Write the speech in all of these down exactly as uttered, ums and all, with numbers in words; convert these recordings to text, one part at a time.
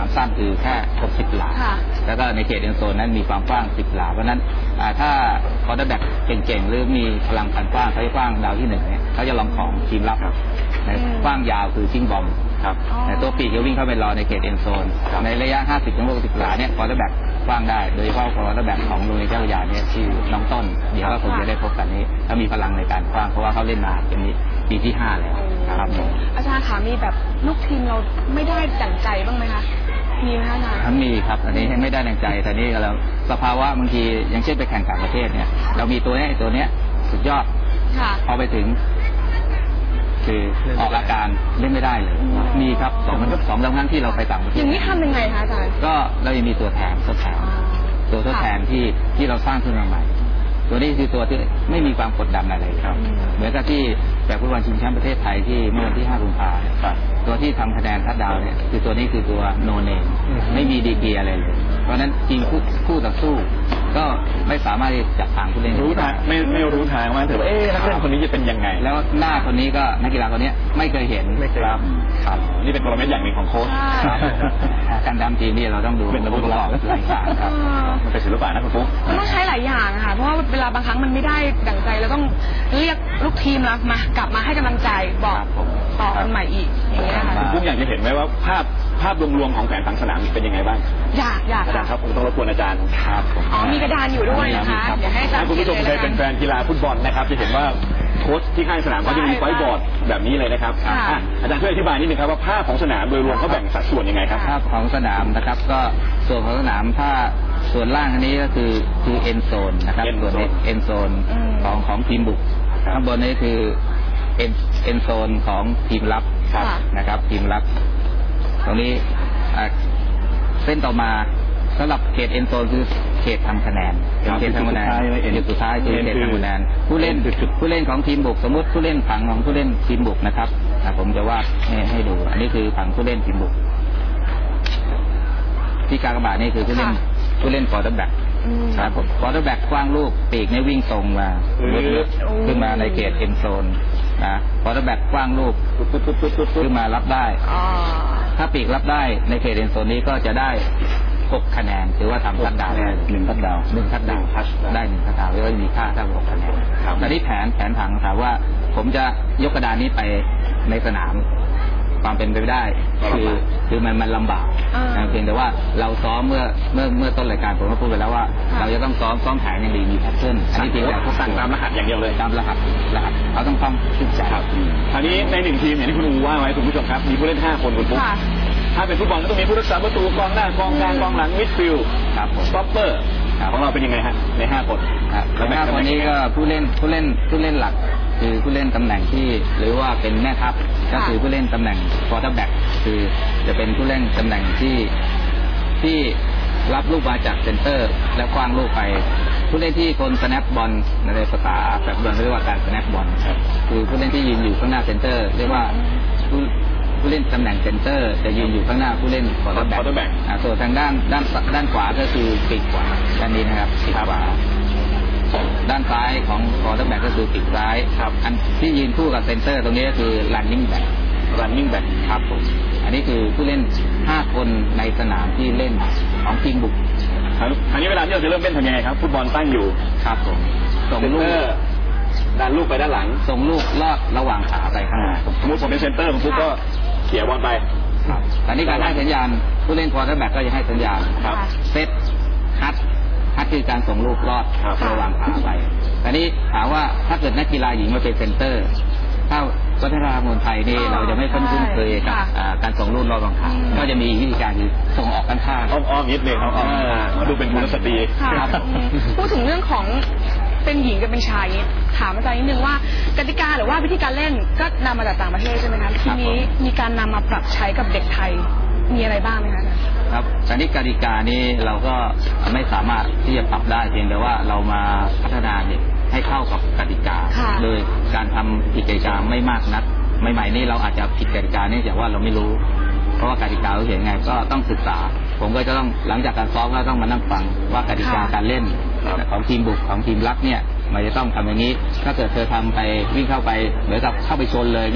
ความสั้นคือแค่หกสิบหลาแล้วก็ในเขตเอ็นโซนนั้นมีความกว้างสิบหลาเพราะนั้นถ้าคอร์เตอร์แบ็กเก่งๆหรือมีพลังการกว้างเขาจะกว้างดาวที่หนึ่งเนี่ยเขาจะลองของทีมรับกว้างยาวคือชิงบอมครับตัวปีกจะวิ่งเข้าไปรอในเขตเอ็นโซนในระยะห้าสิบถึงหกสิบหลาเนี่ยคอร์เตอร์แบ็กกว้างได้โดยเฉพาะคอร์เตอร์แบ็กของโรงเรียนเจ้าพระยาเนี่ยที่น้องต้นเดี๋ยวก็คงจะได้พบกันนี้ถ้ามีพลังในการกว้างเพราะว่าเขาเล่นมาเป็นนี้ปีที่ห้าแล้วครับอาจารย์ขามีแบบลูกทีมเราไม่ได้ดั่งใจบ้างไหมคะมีไหมคะอาจารย์มีครับอันนี้ไม่ได้ดั่งใจแต่นี่เราสภาวะบางทีอย่างเช่นไปแข่งต่างประเทศเนี่ยเรามีตัวนี้ตัวเนี้ยสุดยอดพอไปถึงคือออกอาการเล่นไม่ได้เลยมีครับสองสองสามครั้งที่เราไปต่างประเทศอย่างนี้ทำยังไงคะอาจารย์ก็เรายังมีตัวแทนทดแทนตัวทดแทนที่ที่เราสร้างขึ้นมาใหม่ตัวนี้คือตัวที่ไม่มีความกดดันอะไรครับเหมือนกับที่แบบฟุตบอลชิงแชมป์ประเทศไทยที่เมื่อวันที่ห้ากุมภาพันธ์ตัวที่ทำคะแนนทัดดาวเนี่ยคือตัวนี้คือตัวโนเนมไม่มีดีกรีอะไรเลยเพราะนั้นทีมคู่คู่ต่อสู้ก็ไม่สามารถที่จะทางผู้เล่นรู้ทางไม่ไม่รู้ทางว่าถือว่าเอ๊ะนักเล่นคนนี้จะเป็นยังไงแล้วหน้าคนนี้ก็นักกีฬาคนนี้ไม่เคยเห็นไม่เคยครับครับนี่เป็นกลเม็ดอย่างหนึ่งของโค้ชการดำทีมนี่เราต้องดูเป็นระบบประกอบหลายอย่างครับมันเป็นศิลปะนะคุณปุ๊กต้องใช้หลายอย่างค่ะเพราะว่าเวลาบางครั้งมันไม่ได้ดั่งใจแล้วต้องเรียกลูกทีมมากลับมาให้กำลังใจบอกต่อกันใหม่อีกอย่างเงี้ยค่ะคุณปุ๊กอยากจะเห็นไหมว่าภาพภาพรวมๆของแผนผังสนามเป็นยังไงบ้างอยากอยากค่ะครับผมต้องรบกวนอาจารย์ครับอ๋อมีกระดานอยู่ด้วยนะคะเดี๋ยวให้อาจารย์คุณผู้ชมเคยเป็นแฟนกีฬาฟุตบอลนะครับจะเห็นว่าโค้ชที่ข้างสนามเขาจะมีไฟบอร์ดแบบนี้เลยนะครับอาจารย์ช่วยอธิบายนิดนึงครับว่าภาพของสนามโดยรวมเขาแบ่งสัดส่วนยังไงครับภาพของสนามนะครับก็ส่วนของสนามถ้าส่วนล่างอันนี้ก็คือคือเอ็นโซนนะครับส่วนเอ็นโซนของของทีมบุกข้างบนนี้คือเอ็นเอ็นโซนของทีมรับนะครับทีมรับตรงนี้เส้นต่อมาสำหรับเขตเอ็นโซนคือเขตทำคะแนนเป็นเขตทำคะแนนจุดสุดท้ายคือเขตทำคะแนนผู้เล่นผู้เล่นของทีมบุกสมมติผู้เล่นผังของผู้เล่นทีมบุกนะครับผมจะวาดให้ให้ดูอันนี้คือผังผู้เล่นทีมบุกที่กากบาทนี่คือผู้เล่นผู้เล่นคอร์เตอร์แบ็กครับผมคอร์เตอร์แบ็กกว้างลูกปีกในวิ่งตรงมาขึ้นมาในเขตเอ็นโซนนะคอร์เตอร์แบ็กกว้างลูกขึ้นมารับได้ถ้าปีกรับได้ในเขตเอ็นโซนนี้ก็จะได้หกคะแนนถือว่าทำทัดดาวได้หนึ่งทัดดาวหนึ่งทัดดาวได้หนึ่งทัดดาวแล้วมีค่าเท่าหกคะแนนแต่ที่แผนแผนผังถามว่าผมจะยกกระดานนี้ไปในสนามความเป็นไปไม่ได้คือคือมันมันลำบากเพียงแต่ว่าเราซ้อมเมื่อเมื่อเมื่อต้นรายการผมก็พูดไปแล้วว่าเราจะต้องซ้อมซ้อมแผนอย่างดีมีแพทเทิร์นอันนี้เพียงแต่เขาตั้งตามรหัสอย่างเดียวเลยตามรหัสรหัสเขาต้องต้องศึกษาคราวนี้ในหนึ่งทีมอย่างที่คุณอูว่าไว้คุณผู้ชมครับมีผู้เล่นห้าคนคุณปุ๊บถ้าเป็นฟุตบอลก็ต้องมีผู้รักษาประตูกองหน้ากองกลางกองหลังมิดฟิลด์สต็อปเปอร์ของเราเป็นยังไงฮะในห้าคนในห้าคนนี้ก็ผู้เล่นผู้เล่นผู้เล่นหลักคือผู้เล่นตำแหน่งที่หรือว่าเป็นแม่ทัพก็คือผู้เล่นตำแหน่งควอเตอร์แบ็กคือจะเป็นผู้เล่นตำแหน่งที่ที่รับลูกมาจากเซนเตอร์แล้วคว้างลูกไปผู้เล่นที่คนสแนปบอลในภาษาแบบบอลเรียกว่าการสแนปบอลคือผู้เล่นที่ยืนอยู่ข้างหน้าเซนเตอร์เรียกว่าผู้ผู้เล่นตำแหน่งเซนเตอร์จะยืนอยู่ข้างหน้าผู้เล่นควอเตอร์แบ็กส่วนทางด้านด้านด้านขวาก็คือปีกขวาด้านนี้นะครับปีกขวาด้านซ้ายของคอร์เตอร์แบ็กก็คือปีกซ้ายครับอันที่ยืนคู่กับเซนเตอร์ตรงนี้ก็คือ running back running back ครับผมอันนี้คือผู้เล่นห้าคนในสนามที่เล่นของทีมบุกคราวนี้เวลาที่เราจะเริ่มเล่นทำยังไงครับฟุตบอลตั้งอยู่ครับผมส่งลูกดันลูกไปด้านหลังส่งลูกลอดระหว่างขาไปข้างหน้าสมมติผมเป็นเซนเตอร์ผมปุ๊บก็เขี่ยบอลไปครับอันนี้การให้สัญญาณผู้เล่นควอเตอร์แบ็กก็จะให้สัญญาณเซตฮัทฮัทคือการส่งลูกลอดระหว่างขาไปอันนี้ถามว่าถ้าเกิดนักกีฬาหญิงมาเป็นเซนเตอร์ถ้าวัฒนธรรมคนไทยนี่เราจะไม่ค่อยคุ้นเคยกับการส่งลูกลอดระหว่างขาก็จะมีวิธีการคือส่งออกข้างๆอ้อมๆนิดนึงอ้อมๆมาดูเป็นกุลสตรีพูดถึงเรื่องของเป็นหญิงกับเป็นชายนี้ถามอาจารย์นิดนึงว่ากติกาหรือว่าวิธีการเล่นก็นำมาจากต่างประเทศใช่ไหมคะทีนี้มีการนำมาปรับใช้กับเด็กไทยมีอะไรบ้างไหมคะครับแต่นี่กติกานี้เราก็ไม่สามารถที่จะปรับได้เพียงแต่ว่าเรามาพัฒนาเด็กให้เข้ากับกติกาโดยการทำผิดกติกาไม่มากนักใหม่ๆนี่เราอาจจะผิดกติกาเนื่องจากว่าเราไม่รู้เพราะว่ากติกาเขาเขียนไงก็ต้องศึกษาผมก็จะต้องหลังจากการซ้อมก็ต้องมานั่งฟังว่ากติกาการเล่นของทีมบุกของทีมรับเนี่ยมันจะต้องทำอย่างนี้ถ้าเกิดเธอทำไปวิ่งเข้าไปเหมือนกับเข้าไปชนเลยเนี้ย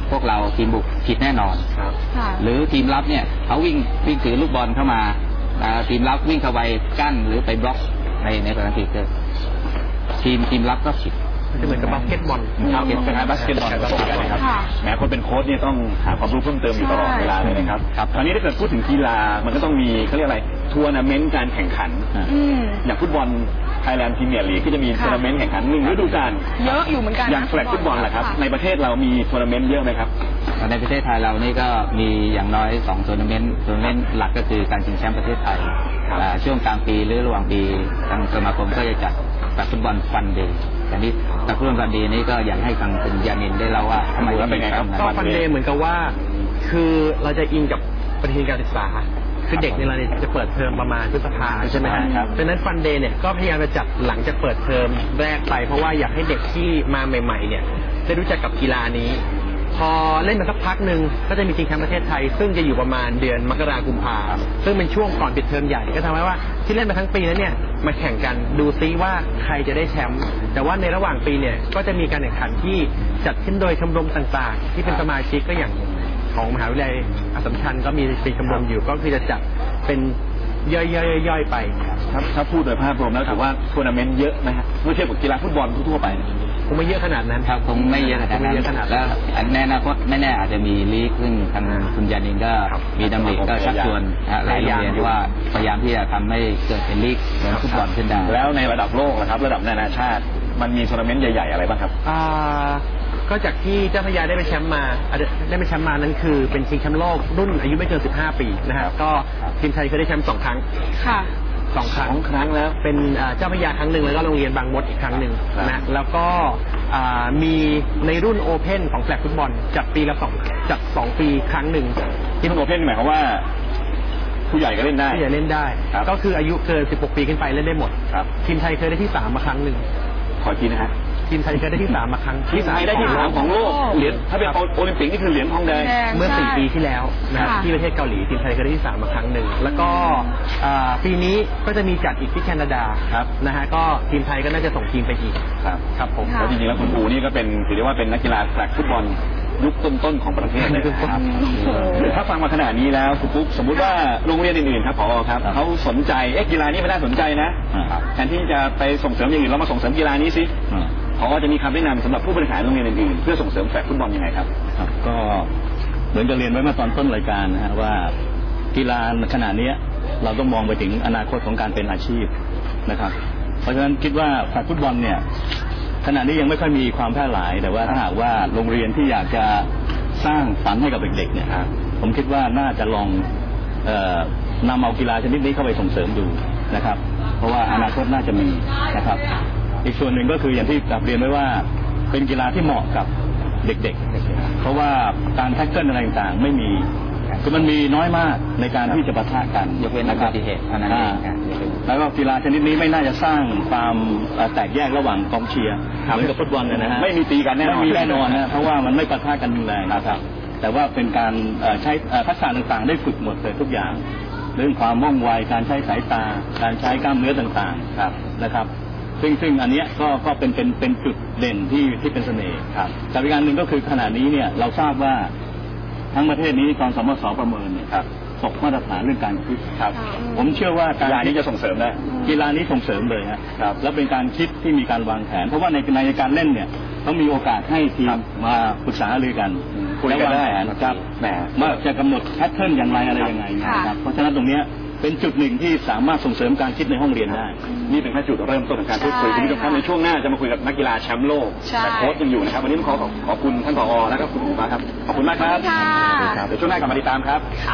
พวกเราทีมบุกผิดแน่นอนครับค่ะหรือทีมรับเนี่ยเขาวิ่งวิ่งถือลูกบอลเข้ามาอ่าทีมรับวิ่งเข้าไปกั้นหรือไปบล็อกในในภารกิจเกิดทีมทีมรับก็ผิดจะเหมือนกับบาสเกตบอลครับคล้ายๆบาสเกตบอลผสมกันนะครับค่ะแหมคนเป็นโค้ชเนี่ยต้องหาความรู้เพิ่มเติมอยู่ตลอดเวลาเลยนะครับครับคราวนี้ถ้าเกิดพูดถึงกีฬามันก็ต้องมีเขาเรียกอะไรทัวร์นาเมนต์การแข่งขันอืมอย่างฟุตบอลไทยแลนด์พรีเมียร์ลีกก็จะมีค่ะทัวร์นาเมนต์แข่งขันหนึ่งฤดูกาลเยอะอยู่เหมือนกันนะอย่างแฟลกฟุตบอลแหละครับ ในประเทศเรามีทัวร์นาเมนต์เยอะไหมครับในประเทศไทยเรานี่ก็มีอย่างน้อยสองทัวร์นาเมนต์ทัวร์นาเมนต์หลักก็คือการชิงแชมป์ประเทศไทยครับอ่าช่วงกลางปีหรือระหว่างปีทางสมาคมก็จะจัดแบบฟุตบอลฟันเดย์แต่นี้แต่ฟุตบอลฟันเดย์นี้ก็อยากให้ทางคุณยานินได้เล่าว่าทำไมแล้วเป็นไงครับก็ฟันเดย์เหมือนกับว่า คือเราจะอิงกับปฏิทินการศึกษา คือเด็กในเราเนี่ยจะเปิดเทอมประมาณพฤษภาใช่ไหมครับดังนั้นฟันเดย์เนี่ยก็พยายามจะจัดหลังจากเปิดเทอมแรกไป เพราะว่าอยากให้เด็กที่มาใหม่ ๆ เนี่ยได้รู้จักกับกีฬานี้ พอเล่นมาสักพักหนึ่งก็จะมีชิงแชมป์ประเทศไทย ซึ่งจะอยู่ประมาณเดือนมกราคมกุมภาพันธ์ซึ่งเป็นช่วงก่อนปิดเทอมใหญ่ก็ทำให้ว่าที่เล่นมาทั้งปีนั้นเนี่ยมาแข่งกันดูซิว่าใครจะได้แชมป์แต่ว่าในระหว่างปีเนี่ยก็จะมีการแข่งขันที่จัดขึ้นโดยชมรมต่างๆ ที่เป็นสมาชิกก็อย่างของมหาวิทยาลัยอัสสัมชัญก็มีสี่ชมรมอยู่ก็คือจะจัดเป็นย่อยๆๆไปถ้าถ้าพูดโดยภาพรวมแล้วถือว่าทัวร์นาเมนต์เยอะไหมครับเมื่อเทียบกับกีฬาฟุตบอลทั่วๆไปคงไม่เยอะขนาดนั้นครับคงไม่เยอะขนาดไม่นั้นเยอะขนาดนั้นแล้วในอนาคตไม่แน่อาจจะมีลีกซึ่งทางคุณยานินก็มีดำริก็ชักชวนนะฮะหลายโรงเรียนว่าพยายามที่จะทำให้เกิดเป็นลีกเหมือนฟุตบอลขึ้นได้แล้วในระดับโลกนะครับระดับนานาชาติมันมีทัวร์นาเมนต์ใหญ่ๆอะไรบ้างครับอ่าก็จากที่เจ้าพระยาได้ไปแชมป์มาอ่ะได้ไปแชมป์มานั้นคือเป็นชิงแชมป์โลกรุ่นอายุไม่เกินสิบห้าปีนะฮะก็ทีมไทยเคยได้แชมป์สองครั้งค่ะสองครั้งสองครั้งแล้วเป็นอ่าเจ้าพระยาครั้งหนึ่งแล้วก็โรงเรียนบางมดอีกครั้งหนึ่งครับนะแล้วก็อ่ามีในรุ่นโอเพ่นของแฟลกฟุตบอลจัดปีละสองจัดสองปีครั้งหนึ่งที่มันโอเพ่นหมายความว่าผู้ใหญ่ก็เล่นได้ที่จะเล่นได้ครับก็คืออายุเกินสิบหกปีขึ้นไปเล่นได้หมดครับทีมไทยเคยได้ที่สามมาครั้งหนึ่งขอทีนะฮะทีมไทยเคยได้ที่สามมาครั้งทีมไทยได้ที่สามของโลกเหรียญถ้าเป็นโอลิมปิกนี่คือเหรียญทองแดงแดงเมื่อสี่ใช่ปีที่แล้วนะครับค่ะที่ประเทศเกาหลีทีมไทยเคยได้ที่สามมาครั้งหนึ่งแล้วก็อ่าปีนี้ก็จะมีจัดอีกที่แคนาดาครับนะฮะก็ทีมไทยก็น่าจะส่งทีมไปอีกครับครับผมค่ะแล้วจริงๆแล้วคุณปูนี่ก็เป็นถือได้ว่าเป็นนักกีฬาแฟลกฟุตบอลยุคต้นๆของประเทศเลยนะครับโอ้โหถ้าฟังมาขนาดนี้แล้วคุณปุ๊กสมมุติว่าโรงเรียนอื่นๆครับผอครับเขาสนใจเอ๊ะกีฬานี้มันน่าสนใจนะแทนที่จะไปส่งเสริมอย่างอื่นเรามาส่งเสริมกีฬานี้สิผอจะมีคำแนะนำสำหรับผู้บริหารโรงเรียนอื่นๆเพื่อส่งเสริมแฟลกฟุตบอลยังไงครับครับก็เหมือนกับเรียนไว้เมื่อตอนต้นรายการนะฮะว่ากีฬาขณะนี้เราต้องมองไปถึงอนาคตของการเป็นอาชีพนะครับเพราะฉะนั้นคิดว่าแฟลกฟุตบอลเนี่ยขณะนี้ยังไม่ค่อยมีความแพร่หลายแต่ว่าถ้าหากว่าโรงเรียนที่อยากจะสร้างฝันให้กับเด็กๆเนี่ยผมคิดว่าน่าจะลองเอ่อนำเอากีฬาชนิดนี้เข้าไปส่งเสริมดูนะครับเพราะว่าอนาคตน่าจะมีนะครับอีกส่วนหนึ่งก็คืออย่างที่กลับเรียนไว้ว่าเป็นกีฬาที่เหมาะกับเด็กๆเพราะว่าการแท็กเกิลอะไรต่างๆไม่มีคือมันมีน้อยมากในการที่จะปะทะกันยกเว้นอุบัติเหตุเท่านั้นเองครับแล้วก็กีฬาชนิดนี้ไม่น่าจะสร้างความเอ่อแตกแยกระหว่างกองเชียร์เหมือนกับฟุตบอลนะฮะไม่มีตีกันแน่นอนไม่มีแน่นอนนะเพราะว่ามันไม่ปะทะกันรุนแรงนะครับ แต่ว่าเป็นการเอ่อใช้เอ่อทักษะต่างๆ ได้ฝึกหมดเลยทุกอย่าง เรื่องความว่องไวการใช้สายตา การใช้กล้ามเนื้อต่างๆครับนะครับ ซึ่งซึ่งอันเนี้ยก็ก็เป็นเป็นเป็นจุดเด่นที่ที่เป็นเสน่ห์ครับแต่อีกการหนึ่งก็คือขณะนี้เนี่ยเราทราบว่าทั้งประเทศนี้กองสมศประเมินเนี่ยครับตกมาตรฐานเรื่องการคิดครับ ผมเชื่อว่าการกีฬานี้จะส่งเสริมได้กีฬานี้ส่งเสริมเลยฮะครับแล้วเป็นการคิดที่มีการวางแผน เพราะว่าในในการเล่นเนี่ยต้องมีโอกาสให้ทีมมาปรึกษาหารือกันคุยกันและวางได้แผนครับแหมว่าจะกำหนดแพทเทิร์นอย่างไรอะไรยังไงนะครับเพราะฉะนั้นตรงเนี้ยเป็นจุดหนึ่งที่สามารถส่งเสริมการคิดในห้องเรียนได้นี่เป็นแค่จุดเริ่มต้นของการพูดคุยคุณผู้ชมครับในช่วงหน้าจะมาคุยกับนักกีฬาแชมป์โลกใช่แต่โค้ชยังอยู่นะครับวันนี้ต้องขอขอบคุณท่านผอและก็คุณหมูมาครับขอบคุณมากครับขอบคุณค่ะเดี๋ยวช่วงหน้ากลับมาติดตามครับค่ะ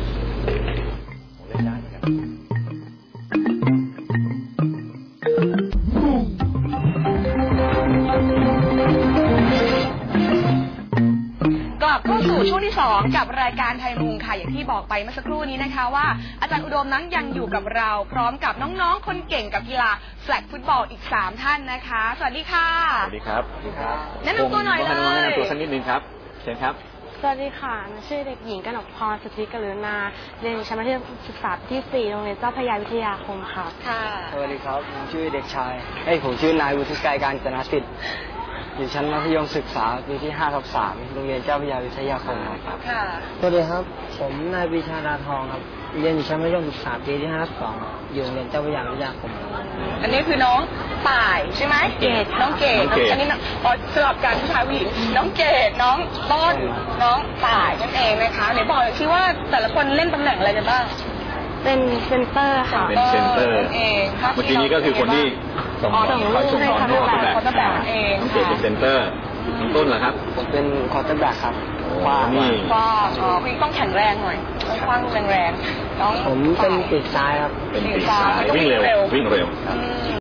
กลับเข้าสู่ช่วงที่สองกับรายการไทยมุงค่ะอย่างที่บอกไปเมื่อสักครู่นี้นะคะว่าอาจารย์อุดมนั้นยังอยู่กับเราพร้อมกับน้องๆคนเก่งกับกีฬาแฟลกฟุตบอลอีกสามท่านนะคะ สวัสดีค่ะสวัสดีครับสวัสดีครับแนะนำตัวหน่อยเลยแนะนำตัวสักนิดนึงครับเชิญครับสวัสดีค่ะหนูชื่อเด็กหญิงกนกพรสุทธิกรุณาเรียนอยู่ชั้นมัธยมศึกษาปีที่สี่โรงเรียนเจ้าพระยาวิทยาคมค่ะค่ะสวัสดีครับผมชื่อเด็กชายเอ้ยผมชื่อนายวุฒิไกรการจนาสิทธิ์อยู่ชั้นมัธยมศึกษาปีที่ห้าทับสามโรงเรียนเจ้าพระยาวิทยาคมครับค่ะสวัสดีครับ ผมนายปรีชาดาทองครับเรียนอยู่ชั้นมัธยมศึกษาปีที่ห้าทับสองอยู่โรงเรียนเจ้าพระยาวิทยาคมอันนี้คือน้องต่ายใช่ไหมเกดน้องเกดน้องเกดอันนี้น้องอ๋อสลับกันผู้ชายผู้หญิงน้องเกดน้องต้นน้องต่ายนั่นเองนะคะไหนบอกหน่อยสิว่าแต่ละคนเล่นตำแหน่งอะไรกันบ้างเป็นเซนเตอร์ค่ะเป็นเซนเตอร์นั่นเองครับเมื่อกี้นี้ก็คือคนที่ส่งอ๋อส่งส่งส่งให้บอลเขาให้แบเขาบแบบเขาแบบนั่นเองน้องเกดเป็นเซนเตอร์น้องต้นเหรอครับผมเป็นคอร์เตอร์แบ็กครับขวานี่ก็อ๋อพี่ต้องแข็งแรงหน่อยต้องคว้างแรงๆน้องผมเป็นปีกซ้ายครับเป็นปีกซ้ายวิ่งเร็ววิ่งเร็วอืม